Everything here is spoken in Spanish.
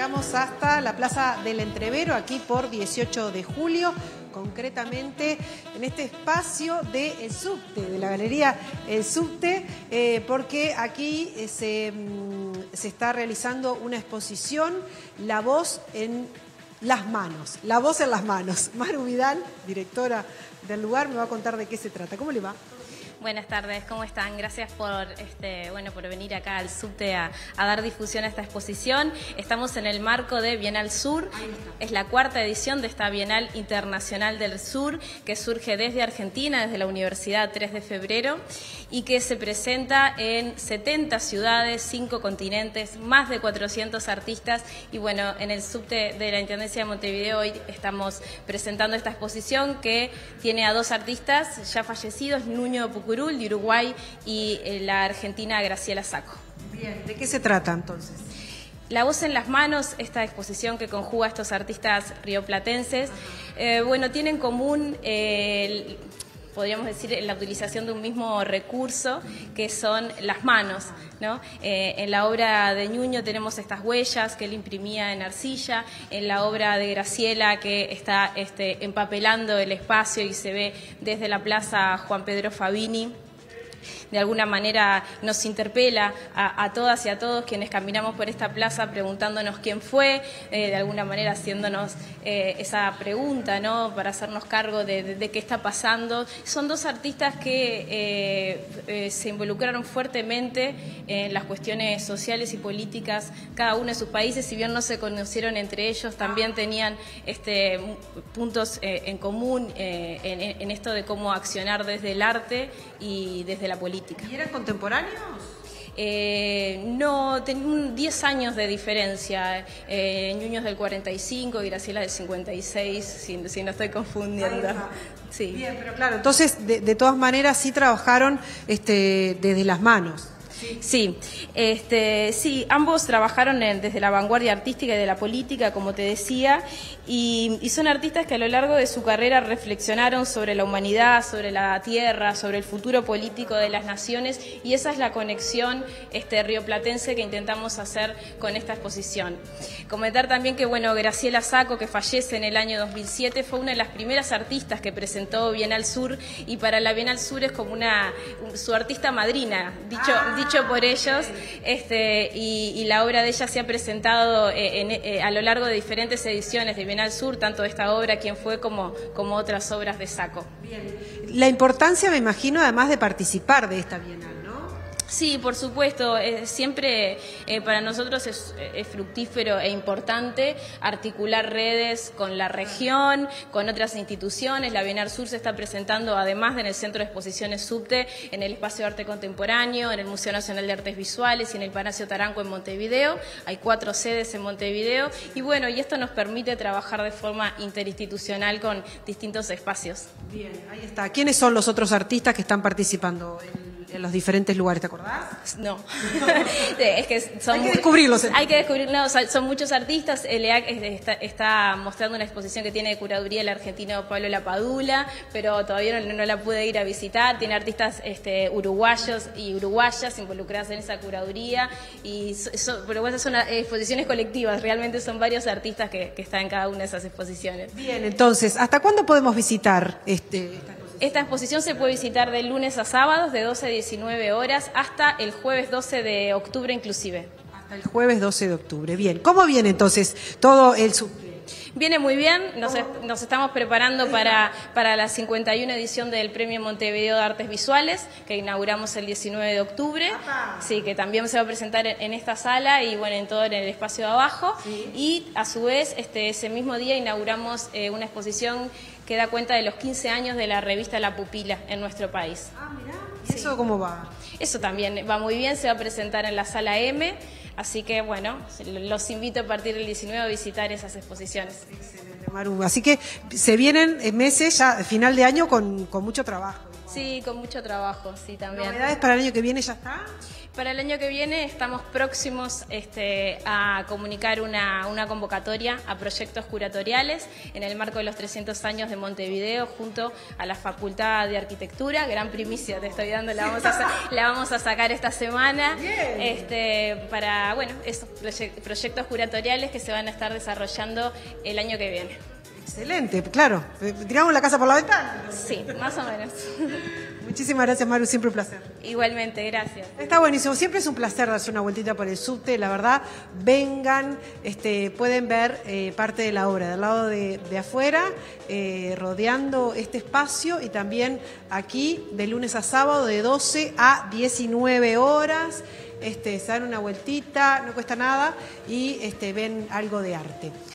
llegamos hasta la Plaza del Entrevero, aquí por 18 de julio, concretamente en este espacio del Subte, de la Galería El Subte, porque aquí se está realizando una exposición, La Voz en las Manos. La Voz en las Manos. Maru Vidal, directora del lugar, me va a contar de qué se trata. ¿Cómo le va? Buenas tardes, ¿cómo están? Gracias por por venir acá al Subte a dar difusión a esta exposición. Estamos en el marco de Bienal Sur. Es la cuarta edición de esta Bienal Internacional del Sur, que surge desde Argentina, desde la Universidad 3 de Febrero, y que se presenta en 70 ciudades, 5 continentes, más de 400 artistas. Y bueno, en el Subte de la Intendencia de Montevideo hoy estamos presentando esta exposición que tiene a 2 artistas ya fallecidos, Nuño Pucurul, de Uruguay, y la argentina Graciela Sacco. Bien, ¿de qué se trata entonces? La Voz en las Manos, esta exposición que conjuga a estos artistas rioplatenses, tiene en común, podríamos decir, la utilización de un mismo recurso, que son las manos, ¿no? En la obra de Nuño tenemos estas huellas que él imprimía en arcilla, en la obra de Graciela, que está empapelando el espacio y se ve desde la Plaza Juan Pedro Fabini. De alguna manera nos interpela a todas y a todos quienes caminamos por esta plaza preguntándonos quién fue, de alguna manera haciéndonos esa pregunta, ¿no? Para hacernos cargo de qué está pasando. Son 2 artistas que se involucraron fuertemente en las cuestiones sociales y políticas, cada uno de sus países. Si bien no se conocieron entre ellos, también tenían puntos en común en esto de cómo accionar desde el arte y desde la política. ¿Y eran contemporáneos? No, tenían 10 años de diferencia. Nuño es del 45 y Graciela del 56, si no estoy confundiendo. Sí. Bien, pero claro, entonces de todas maneras sí trabajaron desde las manos. Sí, sí, ambos trabajaron desde la vanguardia artística y de la política, como te decía, y son artistas que a lo largo de su carrera reflexionaron sobre la humanidad, sobre la tierra, sobre el futuro político de las naciones, y esa es la conexión rioplatense que intentamos hacer con esta exposición. Comentar también que, Graciela Sacco, que fallece en el año 2007, fue una de las primeras artistas que presentó Bienal Sur, y para la Bienal Sur es como su artista madrina, dicho por ellos, y la obra de ella se ha presentado a lo largo de diferentes ediciones de Bienal Sur, tanto esta obra, Quién fue, como otras obras de Sacco. Bien. La importancia, me imagino, además de participar de esta Bienal, ¿no? Sí, por supuesto, siempre para nosotros es fructífero e importante articular redes con la región, con otras instituciones. La Bienal Sur se está presentando, además en el Centro de Exposiciones Subte, en el Espacio de Arte Contemporáneo, en el Museo Nacional de Artes Visuales y en el Palacio Taranco en Montevideo. Hay 4 sedes en Montevideo y esto nos permite trabajar de forma interinstitucional con distintos espacios. Bien, ahí está. ¿Quiénes son los otros artistas que están participando en los diferentes lugares, te acordás? No. Es que hay que descubrirlos. Hay que descubrirlos, son muchos artistas. El EAC está mostrando una exposición que tiene de curaduría el argentino Pablo Lapadula, pero todavía no la pude ir a visitar. Tiene artistas uruguayos y uruguayas involucradas en esa curaduría, pero esas son exposiciones colectivas, realmente son varios artistas que están en cada una de esas exposiciones. Bien, entonces, ¿hasta cuándo podemos visitar Esta exposición se puede visitar de lunes a sábados, de 12 a 19 horas, hasta el jueves 12 de octubre inclusive. Hasta el jueves 12 de octubre. Bien. ¿Cómo viene entonces todo el Subte? Viene muy bien, nos estamos preparando para la 51 edición del Premio Montevideo de Artes Visuales, que inauguramos el 19 de octubre. Sí, que también se va a presentar en esta sala y en todo en el espacio de abajo. Sí. Y a su vez, ese mismo día inauguramos una exposición que da cuenta de los 15 años de la revista La Pupila en nuestro país. Ah, mirá. ¿Y eso cómo va? Eso también va muy bien, se va a presentar en la Sala M, así que los invito a partir del 19 a visitar esas exposiciones. Excelente, Maru. Así que se vienen meses, ya final de año, con mucho trabajo. Sí, con mucho trabajo, sí, también. ¿Novedades para el año que viene ya está? Para el año que viene estamos próximos a comunicar una convocatoria a proyectos curatoriales en el marco de los 300 años de Montevideo junto a la Facultad de Arquitectura. Gran primicia te estoy dando, la vamos a sacar esta semana. Para, bueno, esos proyectos curatoriales que se van a estar desarrollando el año que viene. Excelente, claro. Tiramos la casa por la ventana. Sí, más o menos. Muchísimas gracias, Maru, siempre un placer. Igualmente, gracias. Está buenísimo, siempre es un placer darse una vueltita por el subte, la verdad. Vengan, pueden ver parte de la obra del lado de afuera, rodeando este espacio, y también aquí de lunes a sábado de 12 a 19 horas. Se dan una vueltita, no cuesta nada, y ven algo de arte.